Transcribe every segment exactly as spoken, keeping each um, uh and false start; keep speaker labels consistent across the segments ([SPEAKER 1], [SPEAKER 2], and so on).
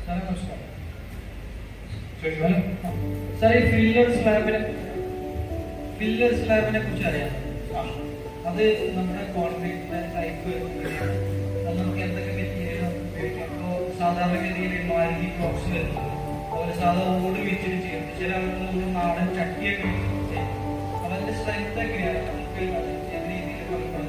[SPEAKER 1] Sir ये filler स्लैबिനെ filler സ്ലാബിനെ കുറിച്ച് അറിയാം. അത് നമ്മുടെ കോൺക്രീറ്റിന്റെ ടൈപ്പ് നമുക്ക് എന്തൊക്കെ മെറ്റീരിയൽ ഉപയോഗിക്കാം. ഇപ്പോൾ സാധാരണഗതിയിൽ മാരുതി ക്ലോക്സ് വരുന്നത് അതുപോലെ സാധാ ഓട് വെച്ചിട്ട് ചെയ്യും. ചില ആളുകൾ നാടൻ ചട്ടിയൊക്കെ വെച്ചിട്ട് ചെയ്യും. അപ്പൊ അതിന്റെ സ്ട്രെങ്ത് എങ്ങനെയാണ് നമുക്ക് ഏത് രീതിയിൽ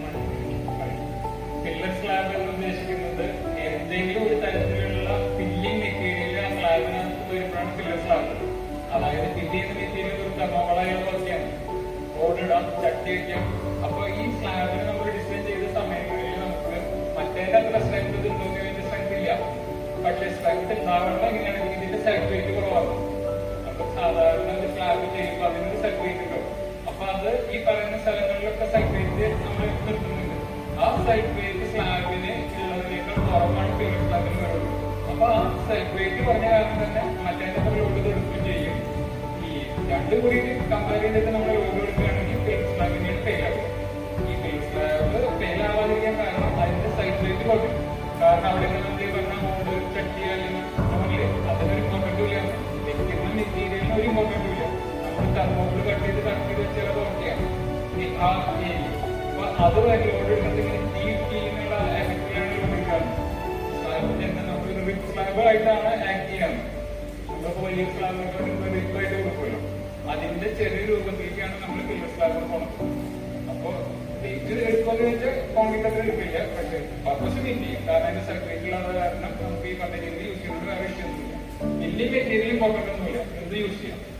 [SPEAKER 2] ഫില്ലർ സ്ലാബ് എന്ന് ഉദ്ദേശിക്കുന്നത് എന്തെങ്കിലും ഒരു തരത്തിലുള്ള ഫില്ലിംഗ് മെറ്റീരിയൽ ആ സ്ലാബിനകത്ത് വരുമ്പോഴാണ് ഫില്ലർ സ്ലാബ്. അതായത് ഫില്ല് ചെയ്യുന്ന മെറ്റീരിയൽ ഒരു തെർമോളയൊക്കെയാണ്, ഓടിടാം, ചട്ടി വയ്ക്കാം. അപ്പൊ ഈ സ്ലാബിന് നമ്മൾ ഡിസൈൻ ചെയ്ത സമയങ്ങളിൽ നമുക്ക് മറ്റേന്റെ അത്ര സ്ട്രെങ്ത് കിട്ടുമെങ്കിൽ ഇതിന്റെ സ്ട്രെങ്ത് ഇല്ല. പക്ഷെ സ്ട്രെങ്ത് ഉണ്ടാവേണ്ട എങ്ങനെയാണെങ്കിൽ ഇതിന്റെ സൈഡ് വെയിറ്റ് കുറവാണ്. അപ്പൊ സാധാരണ ഒരു സ്ലാബ് ചെയ്യുമ്പോൾ അതിനൊരു സൈഡ് വെയിറ്റ് ഉണ്ടാവും. അപ്പൊ അത് ഈ പറയുന്ന സ്ഥലങ്ങളിലൊക്കെ സൈഡ് വെയിറ്റ് നമ്മൾ നിർത്തുന്നുണ്ട്. ആ സൈഡ് വെയിറ്റ് സ്ലാബിന് ഉള്ളതിനേക്കാൾ കുറവാണ് ഫില്ലർ സ്ലാബിന് വരുള്ളൂ. അപ്പൊ ആ സൈഡ് വെയിറ്റ് പറഞ്ഞ കാരണം തന്നെ മറ്റേന്റെ അത്ര ലോഡ് കൊടുക്കുകയും ചെയ്യും. ഈ രണ്ടും കൂടി കമ്പയർ ചെയ്തിട്ട് നമ്മൾ ലോഡ് കൊടുക്കുകയാണെങ്കിൽ ഫില്ലർ സ്ലാബിനെ ഫെയിൽ ആകും. ഈ ഫില്ലർ സ്ലാബ് ഫെയിൽ ആവാതിരിക്കാൻ കാരണം അതിന്റെ സൈഡ് വെയിറ്റ് കുറയും. കാരണം അവിടെ നമ്മൾ ഈ പറഞ്ഞ മോഡ് ചട്ടി അല്ലെങ്കിൽ നോണില് അതിനൊരു ഇമ്പോർട്ടൻറ്റും ഇല്ല, വെക്കുന്ന മെറ്റീരിയലിന് ഒരു ഇമ്പോർട്ടൻറ്റും ഇല്ല. നമ്മൾ തെർമോബിൾ കട്ട് ചെയ്ത് കട്ട് ചെയ്ത് വെച്ചാൽ ഓക്കെയാണ് ആ ഏരിയ. അപ്പൊ അത് ലോഡ് എടുക്കുന്നതിന് ഈ ടീമിനുള്ള എഫക്റ്റിലാണ് ലോഡ് എടുക്കാറ്. സ്ലാബിന്റെ നമ്മൾ റിപ്പ് സ്ലാബായിട്ടാണ് ആക്ട് ചെയ്യാറ്. നമ്മളിപ്പോ വലിയ സ്ലാബിനൊക്കെ റിപ്പായിട്ട് കൊടുക്കുമല്ലോ, അതിന്റെ ചെറിയ രൂപത്തിലേക്കാണ് നമ്മൾ ഫില്ലർ സ്ലാബ് പോണത്. അപ്പൊ വെയിറ്റ് എടുക്കുമെന്ന് വെച്ചാൽ കോൺക്രീറ്റ് അത്ര എടുക്കില്ല, പക്ഷെ പർപ്പസ് മീറ്റ് ചെയ്യും. കാരണം അതിന്റെ സർക്യൂട്ടുള്ളത് കാരണം നമുക്ക് ഈ പദ്ധതിയിൽ യൂസ് ചെയ്യുന്നത് വേറെ ഇഷ്ടമൊന്നുമില്ല. വലിയ മെറ്റീരിയൽ പോക്കറ്റൊന്നുമില്ല, എന്ത് യൂസ് ചെയ്യാം.